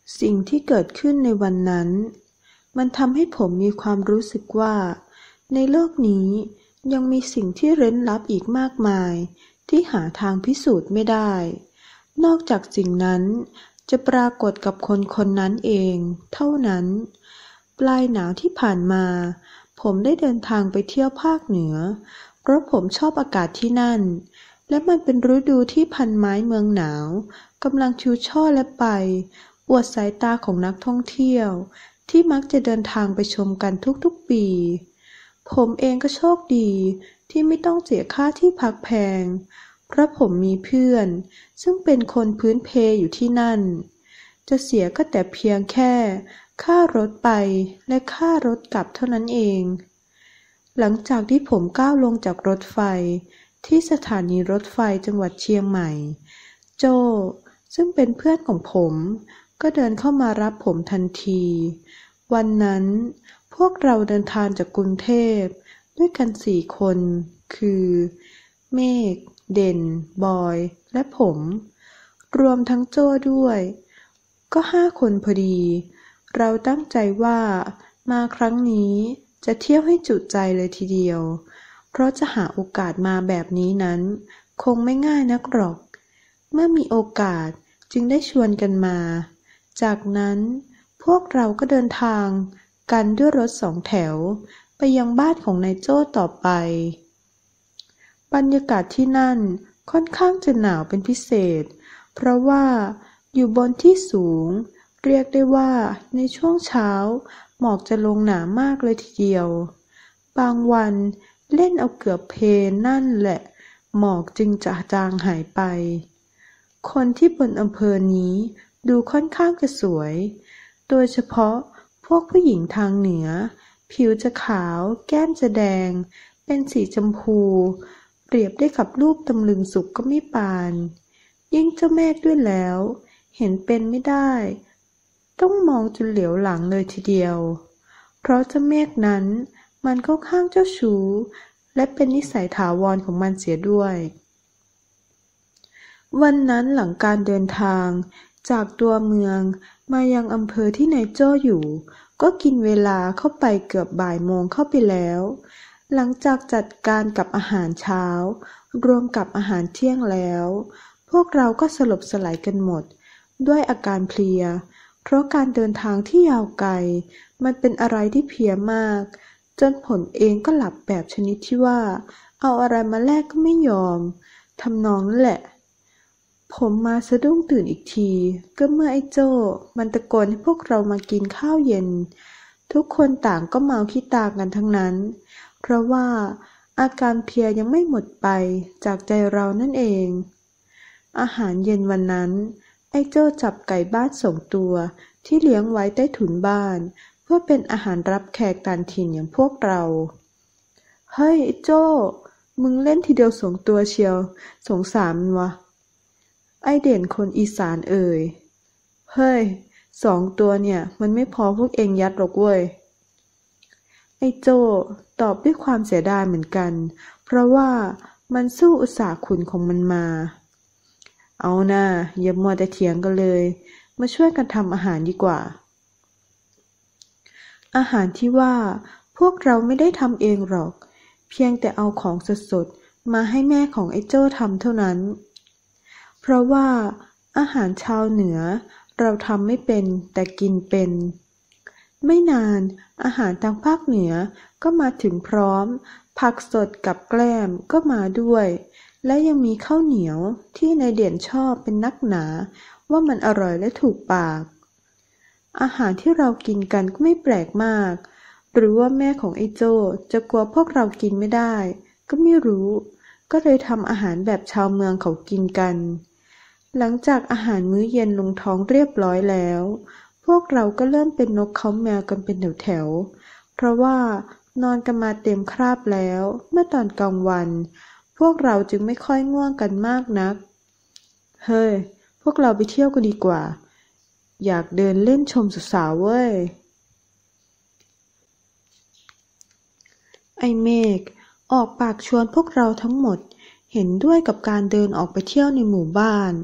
สิ่งที่เกิดขึ้นในวันนั้นมันทำให้ผมมีความรู้สึกว่าในโลกนี้ยังมีสิ่งที่เร้นลับอีกมากมายที่หาทางพิสูจน์ไม่ได้นอกจากสิ่งนั้นจะปรากฏกับคนคนนั้นเองเท่านั้นปลายหนาวที่ผ่านมาผมได้เดินทางไปเที่ยวภาคเหนือเพราะผมชอบอากาศที่นั่นและมันเป็นฤดูที่พันไม้เมืองหนาวกำลังชูช่อและใบอวดสายตาของนักท่องเที่ยวที่มักจะเดินทางไปชมกันทุกๆปีผมเองก็โชคดีที่ไม่ต้องเสียค่าที่พักแพงเพราะผมมีเพื่อนซึ่งเป็นคนพื้นเพอยู่ที่นั่นจะเสียก็แต่เพียงแค่ค่ารถไปและค่ารถกลับเท่านั้นเองหลังจากที่ผมก้าวลงจากรถไฟที่สถานีรถไฟจังหวัดเชียงใหม่โจซึ่งเป็นเพื่อนของผมก็เดินเข้ามารับผมทันทีวันนั้นพวกเราเดินทางจากกรุงเทพด้วยกัน4 คนคือเมฆเด่นบอยและผมรวมทั้งโจ้ด้วยก็5 คนพอดีเราตั้งใจว่ามาครั้งนี้จะเที่ยวให้จุใจเลยทีเดียวเพราะจะหาโอกาสมาแบบนี้นั้นคงไม่ง่ายนักหรอกเมื่อมีโอกาสจึงได้ชวนกันมาจากนั้นพวกเราก็เดินทางกันด้วยรถ2 แถวไปยังบ้านของนายโจ้ต่อไปบรรยากาศที่นั่นค่อนข้างจะหนาวเป็นพิเศษเพราะว่าอยู่บนที่สูงเรียกได้ว่าในช่วงเช้าหมอกจะลงหนามากเลยทีเดียวบางวันเล่นเอาเกือบเพลนั่นแหละหมอกจึงจะจางหายไปคนที่บนอำเภอนี้ดูค่อนข้างจะสวยโดยเฉพาะพวกผู้หญิงทางเหนือผิวจะขาวแก้มจะแดงเป็นสีชมพูเปรียบได้กับรูปตำลึงสุกก็ไม่ปานยิ่งเจ้าเมฆด้วยแล้วเห็นเป็นไม่ได้ต้องมองจนเหลียวหลังเลยทีเดียวเพราะเจ้าเมฆนั้นมันค่อนข้างเจ้าชู้และเป็นนิสัยถาวรของมันเสียด้วยวันนั้นหลังการเดินทางจากตัวเมืองมายังอำเภอที่นายโจ้อยู่ก็กินเวลาเข้าไปเกือบบ่ายโมงเข้าไปแล้วหลังจากจัดการกับอาหารเช้ารวมกับอาหารเที่ยงแล้วพวกเราก็สลบสลายกันหมดด้วยอาการเพลียเพราะการเดินทางที่ยาวไกลมันเป็นอะไรที่เพลียมากจนผมเองก็หลับแบบชนิดที่ว่าเอาอะไรมาแลกก็ไม่ยอมทำนองนั่นแหละผมมาสะดุ้งตื่นอีกทีก็เมื่อไอ้โจ้มันตะโกนให้พวกเรามากินข้าวเย็นทุกคนต่างก็เมาขี้ตากันทั้งนั้นเพราะว่าอาการเพลียยังไม่หมดไปจากใจเรานั่นเองอาหารเย็นวันนั้นไอ้โจ้จับไก่บ้าน2 ตัวที่เลี้ยงไว้ใต้ถุนบ้านเพื่อเป็นอาหารรับแขกต่างถิ่นอย่างพวกเราเฮ้ยไอ้โจ้มึงเล่นทีเดียว2 ตัวเชียวสงสารมันวะไอเด่นคนอีสานเอ่ยเฮ้ย2 ตัวเนี่ยมันไม่พอพวกเองยัดหรอกเว้ยไอ้โจ้ตอบด้วยความเสียดายเหมือนกันเพราะว่ามันสู้อุตสาหขุนของมันมาเอาน่าอย่ามัวแต่เถียงกันเลยมาช่วยกันทำอาหารดีกว่าอาหารที่ว่าพวกเราไม่ได้ทำเองหรอกเพียงแต่เอาของสดๆมาให้แม่ของไอ้โจ้ทำเท่านั้นเพราะว่าอาหารชาวเหนือเราทำไม่เป็นแต่กินเป็นไม่นานอาหารทางภาคเหนือก็มาถึงพร้อมผักสดกับแกล้มก็มาด้วยและยังมีข้าวเหนียวที่นายเด่นชอบเป็นนักหนาว่ามันอร่อยและถูกปากอาหารที่เรากินกันก็ไม่แปลกมากหรือว่าแม่ของไอ้โจ้จะกลัวพวกเรากินไม่ได้ก็ไม่รู้ก็เลยทำอาหารแบบชาวเมืองเขากินกันหลังจากอาหารมื้อเย็นลงท้องเรียบร้อยแล้วพวกเราก็เริ่มเป็นนกเขาแมวกันเป็นแถวๆเพราะว่านอนกันมาเต็มคราบแล้วเมื่อตอนกลางวันพวกเราจึงไม่ค่อยง่วงกันมากนักเฮ้ยพวกเราไปเที่ยวกันดีกว่าอยากเดินเล่นชมสาวๆเว้ยไอ้เมฆออกปากชวนพวกเราทั้งหมดเห็นด้วยกับการเดินออกไปเที่ยวในหมู่บ้าน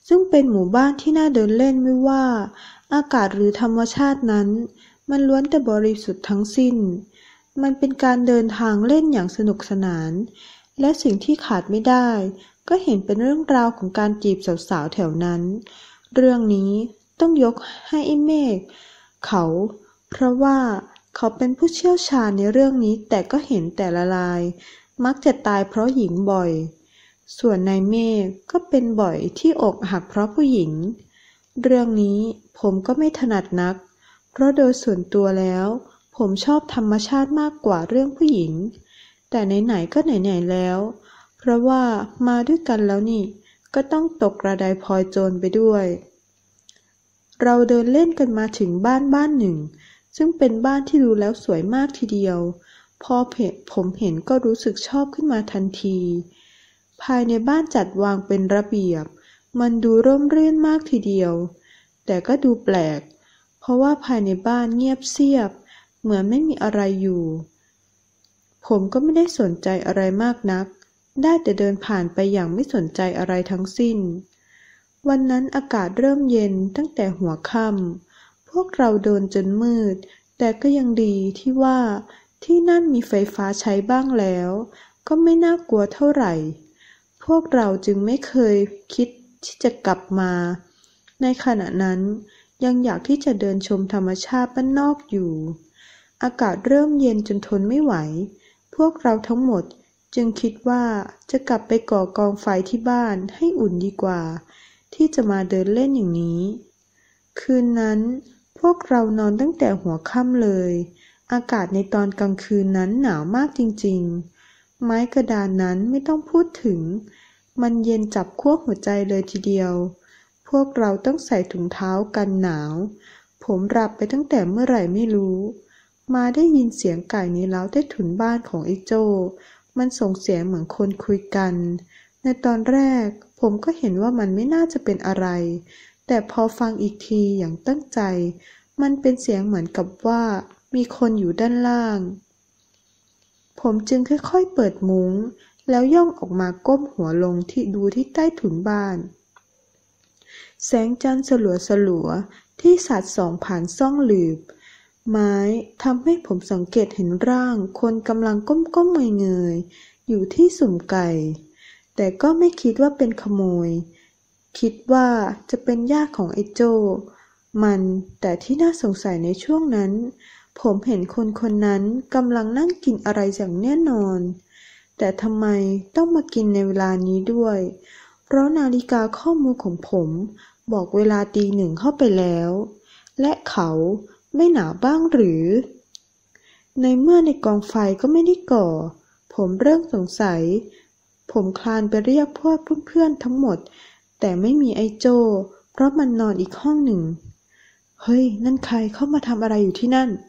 ซึ่งเป็นหมู่บ้านที่น่าเดินเล่นไม่ว่าอากาศหรือธรรมชาตินั้นมันล้วนแต่บริสุทธิ์ทั้งสิ้นมันเป็นการเดินทางเล่นอย่างสนุกสนานและสิ่งที่ขาดไม่ได้ก็เห็นเป็นเรื่องราวของการจีบสาวๆแถวนั้นเรื่องนี้ต้องยกให้ไอ้เมฆเพราะว่าเขาเป็นผู้เชี่ยวชาญในเรื่องนี้แต่ก็เห็นแต่ละรายมักจะตายเพราะหญิงบ่อยส่วนนายเมฆก็เป็นบ่อยที่อกหักเพราะผู้หญิงเรื่องนี้ผมก็ไม่ถนัดนักเพราะโดยส่วนตัวแล้วผมชอบธรรมชาติมากกว่าเรื่องผู้หญิงแต่ไหนๆก็ไหนๆแล้วเพราะว่ามาด้วยกันแล้วนี่ก็ต้องตกกระไดพลอยโจรไปด้วยเราเดินเล่นกันมาถึงบ้านหนึ่งซึ่งเป็นบ้านที่ดูแล้วสวยมากทีเดียวพอผมเห็นก็รู้สึกชอบขึ้นมาทันทีภายในบ้านจัดวางเป็นระเบียบมันดูร่มรื่นมากทีเดียวแต่ก็ดูแปลกเพราะว่าภายในบ้านเงียบเสียบเหมือนไม่มีอะไรอยู่ผมก็ไม่ได้สนใจอะไรมากนักได้แต่เดินผ่านไปอย่างไม่สนใจอะไรทั้งสิ้นวันนั้นอากาศเริ่มเย็นตั้งแต่หัวค่ำพวกเราเดินจนมืดแต่ก็ยังดีที่ว่าที่นั่นมีไฟฟ้าใช้บ้างแล้วก็ไม่น่ากลัวเท่าไหร่พวกเราจึงไม่เคยคิดที่จะกลับมาในขณะนั้นยังอยากที่จะเดินชมธรรมชาติบ้านนอกอยู่อากาศเริ่มเย็นจนทนไม่ไหวพวกเราทั้งหมดจึงคิดว่าจะกลับไปก่อกองไฟที่บ้านให้อุ่นดีกว่าที่จะมาเดินเล่นอย่างนี้คืนนั้นพวกเรานอนตั้งแต่หัวค่ำเลยอากาศในตอนกลางคืนนั้นหนาวมากจริงๆไม้กระดานนั้นไม่ต้องพูดถึงมันเย็นจับขั้วหัวใจเลยทีเดียวพวกเราต้องใส่ถุงเท้ากันหนาวผมหลับไปตั้งแต่เมื่อไหร่ไม่รู้มาได้ยินเสียงไก่ในเล้าใต้ถุนบ้านของไอ้โจ้มันส่งเสียงเหมือนคนคุยกันในตอนแรกผมก็เห็นว่ามันไม่น่าจะเป็นอะไรแต่พอฟังอีกทีอย่างตั้งใจมันเป็นเสียงเหมือนกับว่ามีคนอยู่ด้านล่างผมจึงค่อยๆเปิดมุ้งแล้วย่องออกมาก้มหัวลงที่ดูที่ใต้ถุนบ้านแสงจันทร์สลัวๆที่สาดส่องผ่านซ่องหลืบไม้ทำให้ผมสังเกตเห็นร่างคนกำลังก้มๆเงยๆอยู่ที่สุ่มไก่แต่ก็ไม่คิดว่าเป็นขโมยคิดว่าจะเป็นญาติของไอ้โจ้แต่ที่น่าสงสัยในช่วงนั้นผมเห็นคนนั้นกำลังนั่งกินอะไรอย่างแน่นอนแต่ทำไมต้องมากินในเวลานี้ด้วยเพราะนาฬิกาข้อมือของผมบอกเวลาตี 1เข้าไปแล้วและเขาไม่หนาวบ้างหรือในเมื่อในกองไฟก็ไม่ได้ก่อผมเริ่มสงสัยผมคลานไปเรียกพวกเพื่อนๆทั้งหมดแต่ไม่มีไอ้โจ้เพราะมันนอนอีกห้องหนึ่งเฮ้ยนั่นใครเข้ามาทำอะไรอยู่ที่นั่น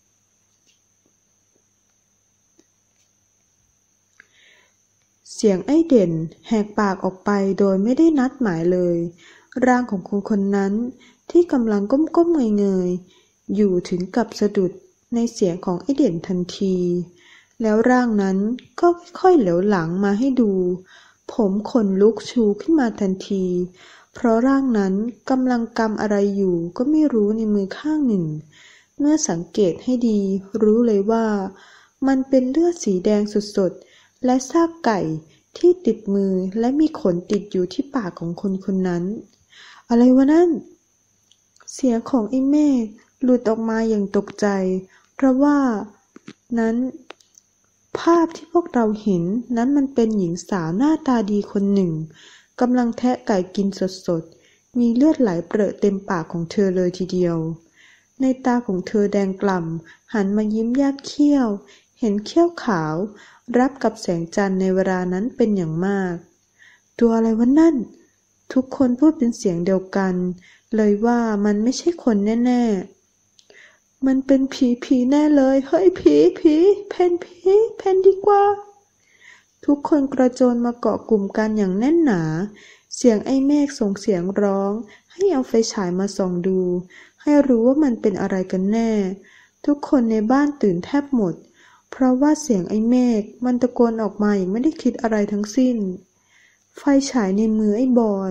เสียงไอ้เด่นแหกปากออกไปโดยไม่ได้นัดหมายเลยร่างของคนนั้นที่กำลังก้มๆเงยๆอยู่ถึงกับสะดุดในเสียงของไอ้เด่นทันทีแล้วร่างนั้นก็ค่อยๆเหลียวหลังมาให้ดูผมขนลุกชูขึ้นมาทันทีเพราะร่างนั้นกำลังกำอะไรอยู่ก็ไม่รู้ในมือข้างหนึ่งเมื่อสังเกตให้ดีรู้เลยว่ามันเป็นเลือดสีแดงสดๆและซากไก่ที่ติดมือและมีขนติดอยู่ที่ปากของคนนั้นอะไรวะนั่นเสียงของไอ้เมฆหลุดออกมาอย่างตกใจเพราะว่านั้นภาพที่พวกเราเห็นนั้นมันเป็นหญิงสาวหน้าตาดีคนหนึ่งกำลังแทะไก่กินสดๆมีเลือดไหลเปรอะเต็มปากของเธอเลยทีเดียวในตาของเธอแดงกล่ำหันมายิ้มแยกเขี้ยวเห็นเขี้ยวขาวรับกับแสงจันทร์ในเวลานั้นเป็นอย่างมากตัวอะไรวะนั่นทุกคนพูดเป็นเสียงเดียวกันเลยว่ามันไม่ใช่คนแน่ๆมันเป็นผีแน่เลยเฮ้ยผีเพนดีกว่าทุกคนกระโจนมาเกาะกลุ่มกันอย่างแน่นหนาเสียงไอ้เมฆส่งเสียงร้องให้เอาไฟฉายมาส่องดูให้รู้ว่ามันเป็นอะไรกันแน่ทุกคนในบ้านตื่นแทบหมดเพราะว่าเสียงไอ้เมฆมันตะโกนออกมาอย่างไม่ได้คิดอะไรทั้งสิ้นไฟฉายในมือไอ้บอย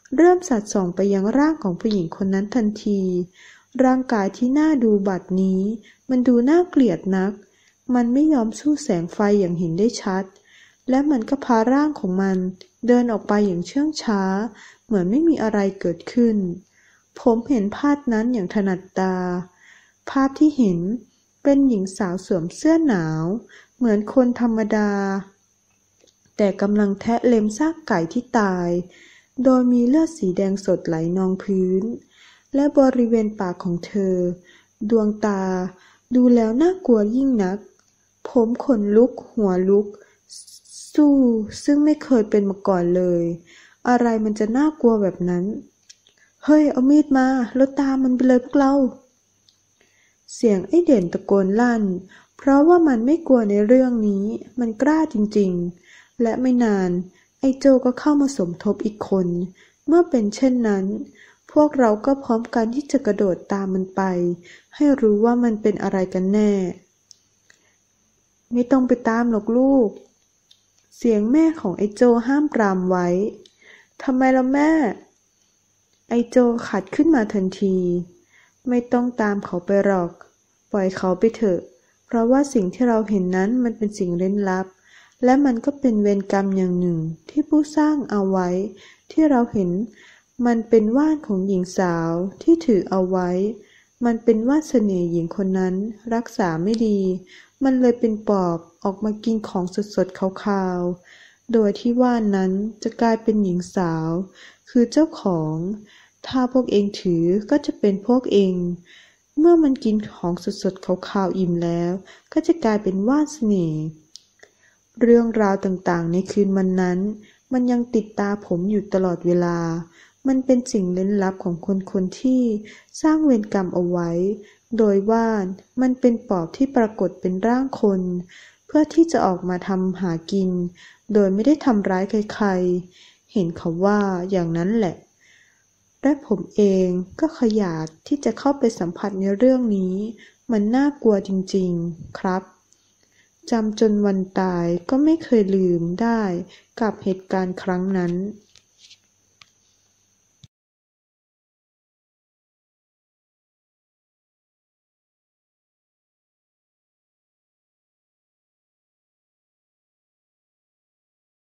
เริ่มสอดส่องไปยังร่างของผู้หญิงคนนั้นทันที ร่างกายที่น่าดูบัดนี้มันดูน่าเกลียดนัก มันไม่ยอมสู้แสงไฟอย่างเห็นได้ชัด และมันก็พาร่างของมันเดินออกไปอย่างเชื่องช้า เหมือนไม่มีอะไรเกิดขึ้น ผมเห็นภาพนั้นอย่างถนัดตา ภาพที่เห็นเป็นหญิงสาวสวมเสื้อหนาวเหมือนคนธรรมดาแต่กำลังแทะเล็มซากไก่ที่ตายโดยมีเลือดสีแดงสดไหลนองพื้นและบริเวณปากของเธอดวงตาดูแล้วน่ากลัวยิ่งนักผมขนลุกหัวลุกสู้ซึ่งไม่เคยเป็นมาก่อนเลยอะไรมันจะน่ากลัวแบบนั้นเฮ้ยเอามีดมาแล้วตามมันไปเลยพวกเราเสียงไอ้เด่นตะโกนลั่นเพราะว่ามันไม่กลัวในเรื่องนี้มันกล้าจริงๆและไม่นานไอ้โจก็เข้ามาสมทบอีกคนเมื่อเป็นเช่นนั้นพวกเราก็พร้อมกันที่จะกระโดดตามมันไปให้รู้ว่ามันเป็นอะไรกันแน่ไม่ต้องไปตามหรอกลูกเสียงแม่ของไอ้โจห้ามปรามไว้ทำไมล่ะแม่ไอ้โจขัดขึ้นมาทันทีไม่ต้องตามเขาไปหรอกปล่อยเขาไปเถอะเพราะว่าสิ่งที่เราเห็นนั้นมันเป็นสิ่งเร้นลับและมันก็เป็นเวรกรรมอย่างหนึ่งที่ผู้สร้างเอาไว้ที่เราเห็นมันเป็นว่านของหญิงสาวที่ถือเอาไว้มันเป็นว่านเสน่ห์หญิงคนนั้นรักษาไม่ดีมันเลยเป็นปอบออกมากินของสดๆขาวๆโดยที่ว่านนั้นจะกลายเป็นหญิงสาวคือเจ้าของถ้าพวกเองถือก็จะเป็นพวกเองเมื่อมันกินของสดๆขาวๆอิ่มแล้วก็จะกลายเป็นว่านเสน่ห์เรื่องราวต่างๆในคืนวันนั้นมันยังติดตาผมอยู่ตลอดเวลามันเป็นสิ่งลึกลับของคนที่สร้างเวรกรรมเอาไว้โดยว่านมันเป็นปอบที่ปรากฏเป็นร่างคนเพื่อที่จะออกมาทำหากินโดยไม่ได้ทำร้ายใครๆเห็นเขาว่าอย่างนั้นแหละและผมเองก็ขยาดที่จะเข้าไปสัมผัสในเรื่องนี้มันน่ากลัวจริงๆครับจำจนวันตายก็ไม่เคยลืมได้กับเหตุการณ์ครั้งนั้น